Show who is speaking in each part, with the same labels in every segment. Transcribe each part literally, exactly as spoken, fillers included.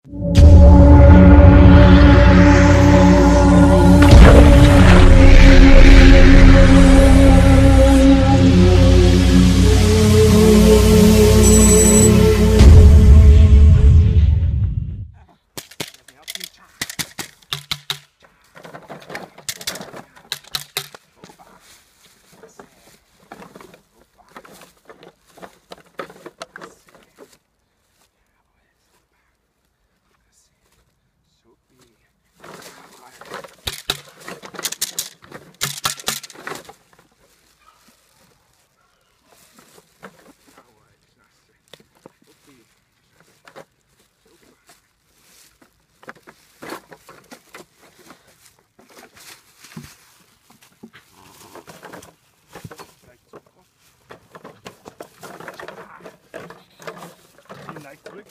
Speaker 1: Leicht zurück.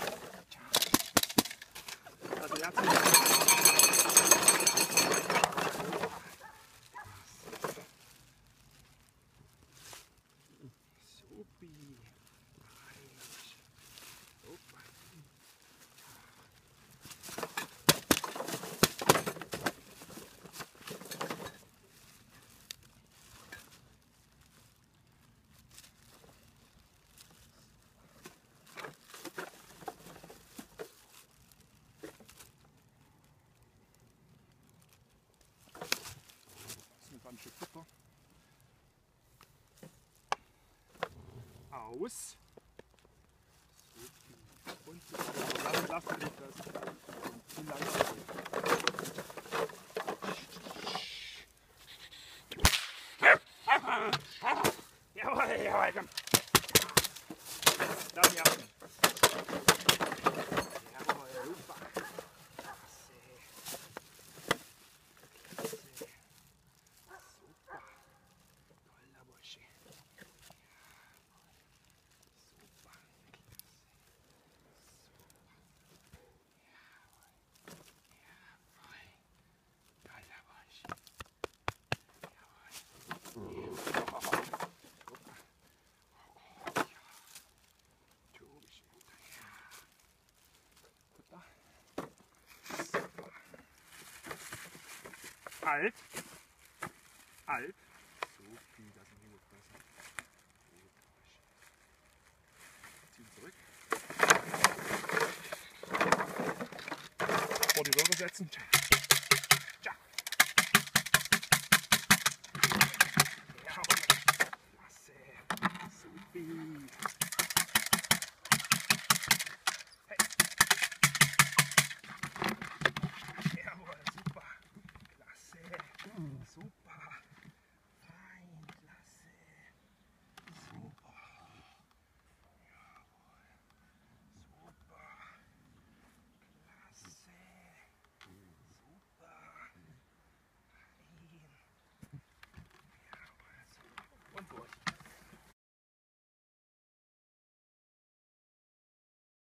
Speaker 1: Also jetzt Supi. Ein Stück Futter. Aus. Und lass, lass dich das. Viel langsamer. Jawohl, jawohl, komm. Lass mich ab. Jawohl, super. Alt. Alt. So viel, das sind gut besser. Ziehen zurück. Vor die Röhre setzen.